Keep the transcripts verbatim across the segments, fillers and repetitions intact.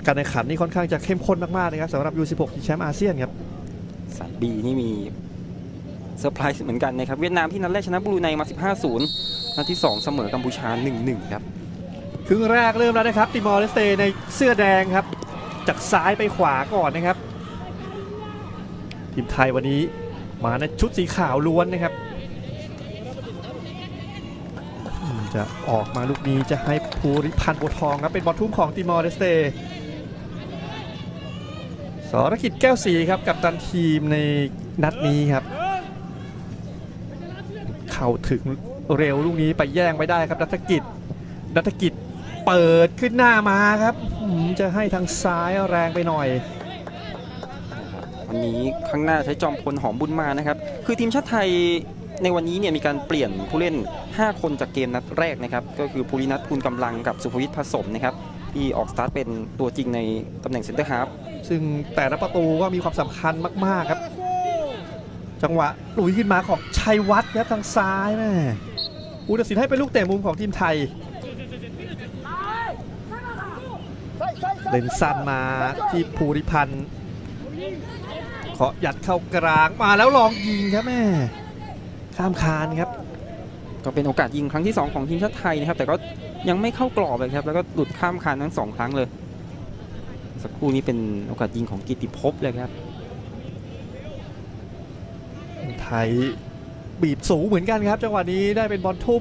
การแข่งขันนี่ค่อนข้างจะเข้มข้นมากๆนะครับสำหรับ ยู สิบหก ชิงแชมป์อาเซียนครับสายบีนี่มีเซอร์ไพรส์เหมือนกันนะครับเวียดนามที่นัดแรกชนะบรูไนมา สิบห้าศูนย์ นัดที่สองเสมอกัมพูชา หนึ่งหนึ่ง ครับครึ่งแรกเริ่มแล้วนะครับติมอร์เลสเตในเสื้อแดงครับจากซ้ายไปขวาก่อนนะครับทีมไทยวันนี้มาในชุดสีขาวล้วนนะครับจะออกมาลูกนี้จะให้ภูริพันธ์บัวทองครับเป็นบอลทุ่มของติมอร์เลสเตสรกิจแก้วศรีครับกัปตันทีมในนัดนี้ครับเข้าถึงเร็วลูกนี้ไปแย่งไม่ได้ครับนัฐกิจนัฐกิจเปิดขึ้นหน้ามาครับจะให้ทางซ้ายแรงไปหน่อยวันนี้ข้างหน้าใช้จอมพลหอมบุญมานะครับคือทีมชาติไทยในวันนี้เนี่ยมีการเปลี่ยนผู้เล่นห้าคนจากเกมนัดแรกนะครับก็คือภูรินัทภูลกำลังกับสุภวิทย์ผสมนะครับที่ออกสตาร์ทเป็นตัวจริงในตำแหน่งเซ็นเตอร์ฮาล์ฟซึ่งแต่ละประตูก็มีความสำคัญมากๆครับจังหวะลุยขึ้นมาของชัยวัฒน์ครับทางซ้ายแม่ผู้ตัดสินให้เป็นลูกเตะมุมของทีมไทยเล่นสั้นมาที่ภูริพันธ์เคาะยัดเข้ากลางมาแล้วลองยิงครับแม่ข้ามคานครับก็เป็นโอกาสยิงครั้งที่สองของทีมชาติไทยนะครับแต่ก็ยังไม่เข้ากรอบเลยครับแล้วก็หลุดข้ามคานทั้งสองครั้งเลยสักครู่นี้เป็นโอกาสยิงของกิตติภพเลยครับไทยบีบสูงเหมือนกันครับจังหวะนี้ได้เป็นบอลทุ่ม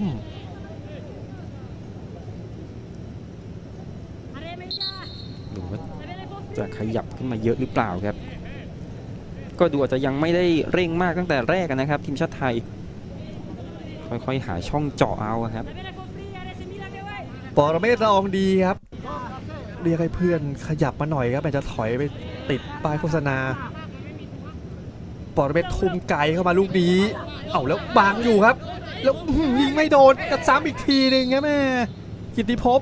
ดูว่าจะขยับขึ้นมาเยอะหรือเปล่าครับก็ดูอาจจะยังไม่ได้เร่งมากตั้งแต่แรกนะครับทีมชาติไทยค่อยๆหาช่องเจาะเอาครับปรเมศละอองดีครับเรียกให้เพื่อนขยับมาหน่อยครับมันจะถอยไปติดป้ายโฆษณาปรเมศทุ่มไกลเข้ามาลูกนี้เอาแล้วบังอยู่ครับแล้วยิงไม่โดนกระซ้ำอีกทีหนึ่งครับแม่กิตติภพ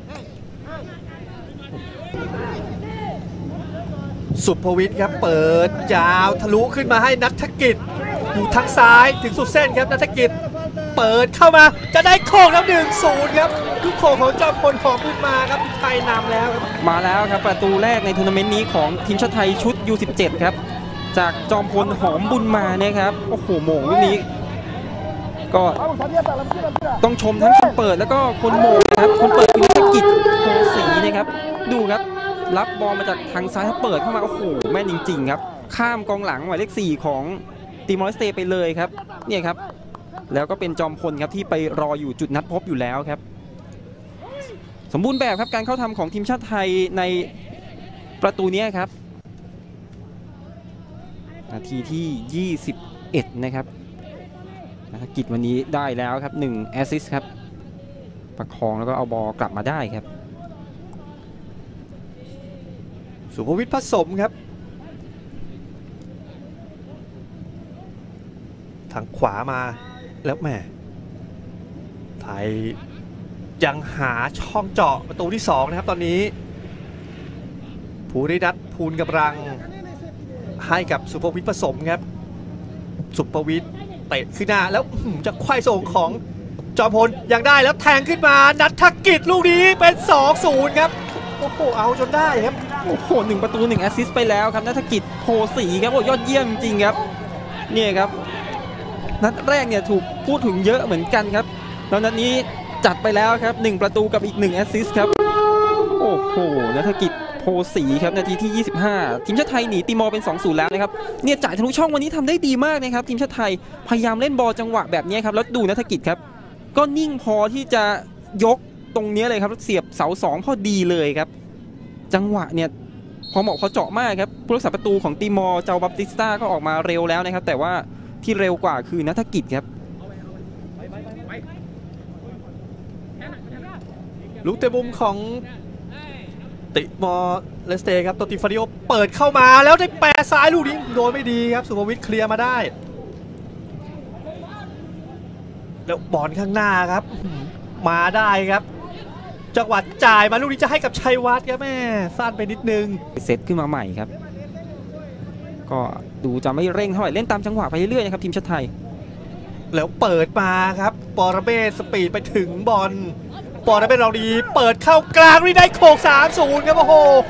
สุภวิทย์ครับเปิดยาวทะลุขึ้นมาให้นัฐกิจอยู่ทางซ้ายถึงสุดเส้นครับนัฐกิจเปิดเข้ามาจะได้โค้งแล้วหนึ่งศูนย์ครับลูกโค้งของจอมพลหอมบุญมาครับไทยนำแล้วครับมาแล้วครับประตูแรกในทัวร์นาเมนต์นี้ของทีมชาติไทยชุด ยู สิบเจ็ด ครับจากจอมพลหอมบุญมาเนี่ยครับโอ้โหโมงลูกนี้ก็ต้องชมทั้งคนเปิดแล้วก็คนโมงนะครับคนเปิดคือนัฐกิจโพสีนะครับดูครับรับบอลมาจากทางซ้ายเปิดเข้ามาโอ้โหแม่นจริงๆครับข้ามกองหลังหมายเลขสี่ของติมอร์เลสเตไปเลยครับเนี่ยครับแล้วก็เป็นจอมพลครับที่ไปรออยู่จุดนัดพบอยู่แล้วครับสมบูรณ์แบบครับการเข้าทำของทีมชาติไทยในประตูนี้ครับนาทีที่ยี่สิบเอ็ดนะครับนัฐกิจวันนี้ได้แล้วครับหนึ่งแอสซิสต์ครับประคองแล้วก็เอาบอลกลับมาได้ครับสุภวิทย์ผสมครับทางขวามาแล้วแม่ไทยยังหาช่องเจาะประตูที่สองนะครับตอนนี้ภูรินัทภูลกำลังให้กับสุภวิทย์ผสมครับสุภวิทย์เตะขึ้นหน้าแล้วจะไขว้ส่งของจอมพลยังได้แล้วแทงขึ้นมานัฐกิจลูกนี้เป็น สองศูนย์ ครับโอ้โหเอาจนได้ครับโอ้โหหนึ่งประตูหนึ่งแอสซิสต์ไปแล้วครับนัฐกิจโพสีครับโอ้ยอดเยี่ยมจริงครับนี่ครับนัดแรกเนี่ยถูกพูดถึงเยอะเหมือนกันครับแล้วนัดนี้จัดไปแล้วครับหนึ่งประตูกับอีกหนึ่งแอสซิสต์ครับโอ้โหนัฐกิจโพสีครับนาทีที่ยี่สิบห้าทีมชาติไทยหนีติมอร์เป็น สองศูนย์ แล้วนะครับเนี่ยจ่ายทะลุช่องวันนี้ทำได้ดีมากนะครับทีมชาติไทยพยายามเล่นบอลจังหวะแบบนี้ครับแล้วดูนัฐกิจครับก็นิ่งพอที่จะยกตรงนี้เลยครับเสียบเสาสองพอดีเลยครับจังหวะเนี่ยพอเหมาะพอเจาะมากครับผู้รักษาประตูของติมอร์เจ้าบัปติสตาก็ออกมาเร็วแล้วนะครับแต่ว่าที่เร็วกว่าคือนัฐกิจครับลูกเตะมุมของติมอร์เลสเตครับตัวติฟาริโอเปิดเข้ามาแล้วได้แปรซ้ายลูกนี้โดนไม่ดีครับสุภวิทย์เคลียร์มาได้แล้วบอลข้างหน้าครับมาได้ครับจังหวะจ่ายมาลูกนี้จะให้กับชัยวัฒน์ครับแม่สั้นไปนิดนึงเซตขึ้นมาใหม่ครับก็ดูจะไม่เร่งเท่าไหร่เล่นตามจังหวะไปเรื่อยๆนะครับทีมชาติไทยแล้วเปิดมาครับปรเมศสปีดไปถึงบอลปรเมศเราดีเปิดเข้ากลางนี่ได้โขก สามศูนย์ ครับโอ้โห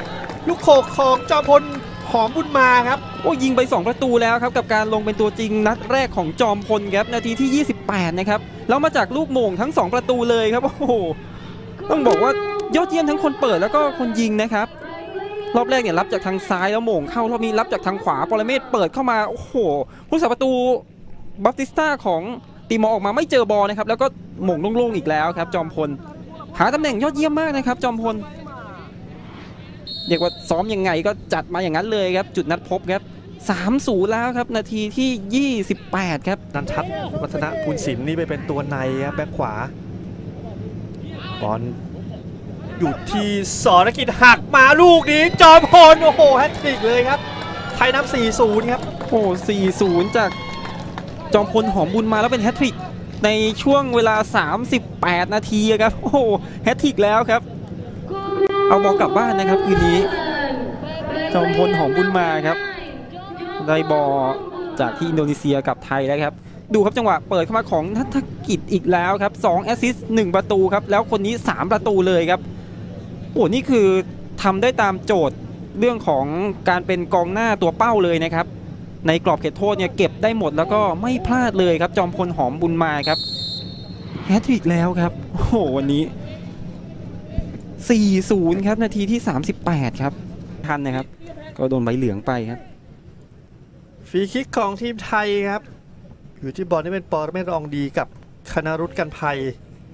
ลูกโขกของจอมพลหอมบุญมาครับโอ้ยิงไปสองประตูแล้วครับกับการลงเป็นตัวจริงนัดแรกของจอมพลครับนาทีที่ยี่สิบแปดนะครับแล้วมาจากลูกโมงทั้งสองประตูเลยครับโอ้โหต้องบอกว่ายอดเยี่ยมทั้งคนเปิดแล้วก็คนยิงนะครับรอบแรกเนี่ยรับจากทางซ้ายแล้วโมงเข้ารอบนี้รับจากทางขวาปรเมศเปิดเข้ามาโอ้โหผู้รักษาประตูบัพติสต้าของตีมอร์ออกมาไม่เจอบอลนะครับแล้วก็โมงโล่งๆอีกแล้วครับจอมพลหาตำแหน่งยอดเยี่ยมมากนะครับจอมพลเรียกว่าซ้อมยังไงก็จัดมาอย่างนั้นเลยครับจุดนัดพบครับ สามศูนย์ แล้วครับนาทีที่ยี่สิบแปดครับนันทัศน์วัฒนภูลศิลป์นี่ไปเป็นตัวในครับแบ็คขวาบอลอยู่ที่สรกิจหักมาลูกนี้จอมพลโอ้โหแฮตทริกเลยครับไทยนำ สี่ศูนย์ ครับโอ้สี่ศูนย์ จากจอมพลหอมบุญมาแล้วเป็นแฮตทริกในช่วงเวลาสามสิบแปดนาทีครับโอ้โหแฮตทริกแล้วครับเอาบอลกลับบ้านนะครับคืนนี้จอมพลหอมบุญมาครับได้บอลจากที่อินโดนีเซียกับไทยแล้วครับดูครับจังหวะเปิดเข้ามาของนัฐกิจอีกแล้วครับสองแอสซิสต์หนึ่งประตูครับแล้วคนนี้สามประตูเลยครับโอ้นี่คือทำได้ตามโจทย์เรื่องของการเป็นกองหน้าตัวเป้าเลยนะครับในกรอบเขตโทษเนี่ยเก็บได้หมดแล้วก็ไม่พลาดเลยครับจอมพลหอมบุญมาครับแฮตทริกแล้วครับโอ้โหวันนี้สี่ศูนย์ ครับนาทีที่สามสิบแปดครับทันนะครับก็โดนใบเหลืองไปครับฟรีคิกของทีมไทยครับอยู่ที่บอลนี่เป็นปอรเมศรองดีกับคณรุตกันภัย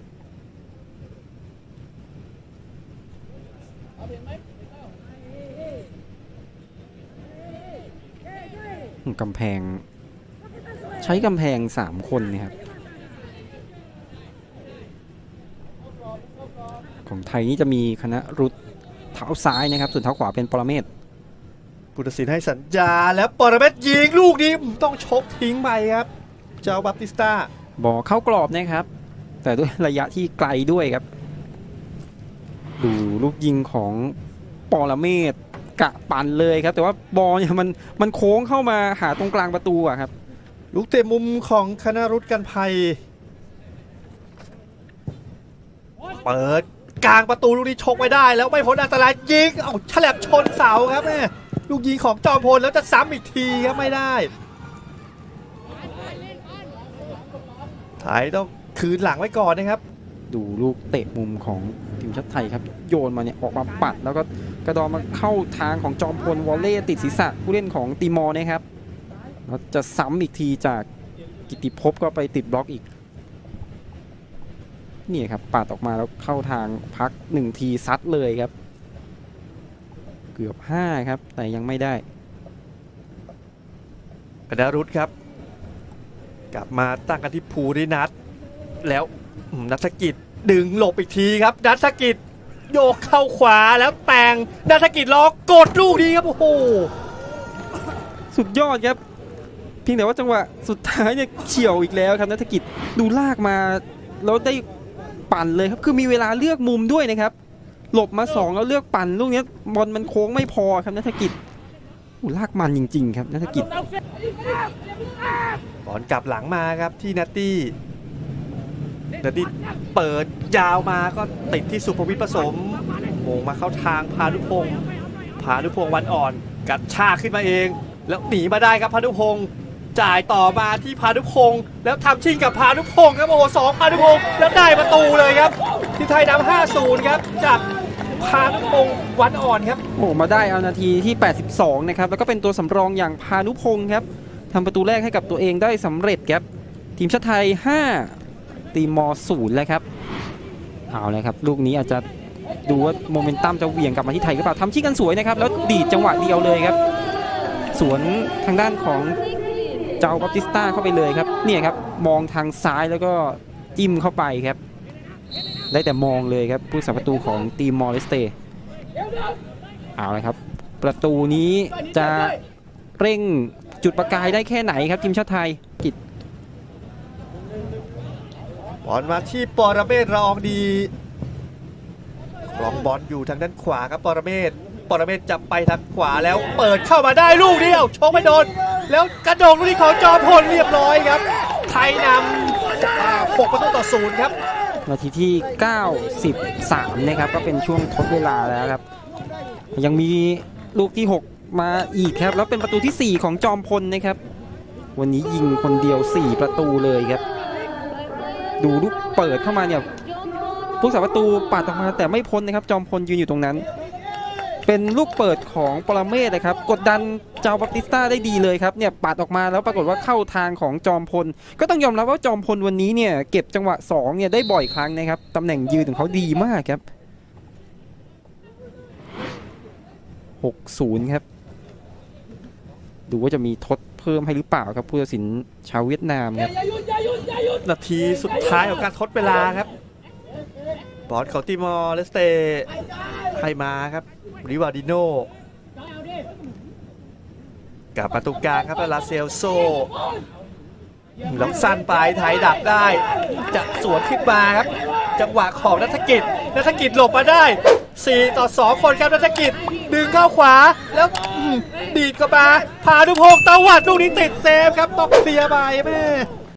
กำแพงใช้กำแพงสามคนนะครับของไทยนี่จะมีคณรุตเท้าซ้ายนะครับส่วนเท้าขวาเป็นปรเมศผู้ตัดสินให้สัญญาแล้วปรเมศยิงลูกนี้ต้องชกทิ้งไปครับเจ้าบัพติสต้าบอลเข้ากรอบนะครับแต่ด้วยระยะที่ไกลด้วยครับดูลูกยิงของปรเมศกะปั่นเลยครับแต่ว่าบอลเนี่ยมันมันโค้งเข้ามาหาตรงกลางประตูอะครับลูกเตะมุมของคณรุตกันภัยเปิดกลางประตูลูกนี้ชกไว้ได้แล้วไม่พ้นอันตรายยิงเอาฉลับชนเสาครับแม่ลูกยิงของจอมพลแล้วจะซ้ำอีกทีครับไม่ได้ไทยต้องคืนหลังไว้ก่อนนะครับดูลูกเตะมุมของทีมชาติไทยครับโยนมาเนี่ยออกมาปัดแล้วก็กระดอนมาเข้าทางของจอมพลวอลเล่ติดศีรษะผู้เล่นของตีมอร์นะครับแล้วจะซ้ำอีกทีจากกิติภพก็ไปติดบล็อกอีกนี่ครับปัดออกมาแล้วเข้าทางพักหนึ่งทีซัดเลยครับเกือบห้าครับแต่ยังไม่ได้คณรุตครับกลับมาตั้งกันที่ภูรินัทแล้วนัฐกิจดึงหลบอีกทีครับนัฐกิจโยกเข้าขวาแล้วแต่งนัฐกิจล็อกกดลูกนี้ครับโอ้โหสุดยอดครับเพียงแต่ว่าจังหวะสุดท้ายเนี่ยเฉี่ยวอีกแล้วครับนัฐกิจดูลากมาแล้วได้ปั่นเลยครับคือมีเวลาเลือกมุมด้วยนะครับหลบมาสองแล้วเลือกปั่นลูกนี้บอลมันโค้งไม่พอครับนัฐกิจลากมันจริงๆครับนัฐกิจบอลกลับหลังมาครับที่นัตตี้นัตตี้เปิดยาวมาก็ติดที่สุภวิทย์ผสมโมงมาเข้าทางพานุพงศ์พานุพงศ์วันอ่อนกัดชากขึ้นมาเองแล้วหนีมาได้ครับพานุพงศ์จ่ายต่อมาที่พานุพงศ์แล้วทำชิงกับพานุพงศ์ครับโอ้โหสองพานุพงศ์แล้วได้ประตูเลยครับที่ไทยนำ ห้าศูนย์ ครับจากพานุพงศ์วันอ่อนครับโอ้มาได้เอานาทีที่แปดสิบสองนะครับแล้วก็เป็นตัวสำรองอย่างพานุพงศ์ครับทำประตูแรกให้กับตัวเองได้สำเร็จครับทีมชาติไทยห้าตีมอร์ศูนย์แล้วครับเอาเลยครับลูกนี้อาจจะดูว่าโมเมนตัมจะเหวี่ยงกลับมาที่ไทยหรือเปล่าทำชิ่งกันสวยนะครับแล้วดีดจังหวะเดียวเลยครับสวนทางด้านของเจ้าบัพติสต้าเข้าไปเลยครับเนี่ยครับมองทางซ้ายแล้วก็จิ้มเข้าไปครับได้แต่มองเลยครับผู้สับประตูของตีมอร์เลสเตเอาเลยครับประตูนี้จะเร่งจุดประกายได้แค่ไหนครับทีมชาติไทยกิจบอลมาที่ปรเมศรองดีครองบอลอยู่ทางด้านขวาครับปรเมศปรเมศจับไปทางขวาแล้วเปิดเข้ามาได้ลูกเดียวชกไม่โดนแล้วกระโดดลูกนี้ของจอมพลเรียบร้อยครับไทยนำหกประตูต่อศูนย์ครับนาทีที่เก้าสิบสามนะครับก็เป็นช่วงทดเวลาแล้วครับยังมีลูกที่หกมาอีกครับแล้วเป็นประตูที่สี่ของจอมพลนะครับวันนี้ยิงคนเดียวสี่ประตูเลยครับดูลูกเปิดเข้ามาเนี่ยผู้สาประตูปาดออกมาแต่ไม่พ้นนะครับจอมพลยืนอยู่ตรงนั้นเป็นลูกเปิดของปรเมศนะครับกดดันเจ้าบัพติสต้าได้ดีเลยครับเนี่ยปาดออกมาแล้วปรากฏว่าเข้าทางของจอมพลก็ต้องยอมรับว่าจอมพลวันนี้เนี่ยเก็บจังหวะสองเนี่ยได้บ่อยครั้งนะครับตำแหน่งยืนของเขาดีมากครับหกศูนย์ครับดูว่าจะมีทดเพิ่มให้หรือเปล่าครับผู้ตัดสินชาวเวียดนามครับนาทีสุดท้ายของการทดเวลาครับบอลของติมอร์เลสเตให้มาครับริวาดิโนกับประตูกลางครับลาเซลโซล้ำสั้นไปไทยดักได้จะสวนขึ้นมาครับจังหวะของนัฐกิจนัฐกิจหลบมาได้สี่ต่อสองคนครับนัฐกิจดึงเข้าขวาแล้วดีดเข้ามาพานุพงศ์ตะวัดลูกนี้ติดเซฟครับต้องเคลียร์ไปแม่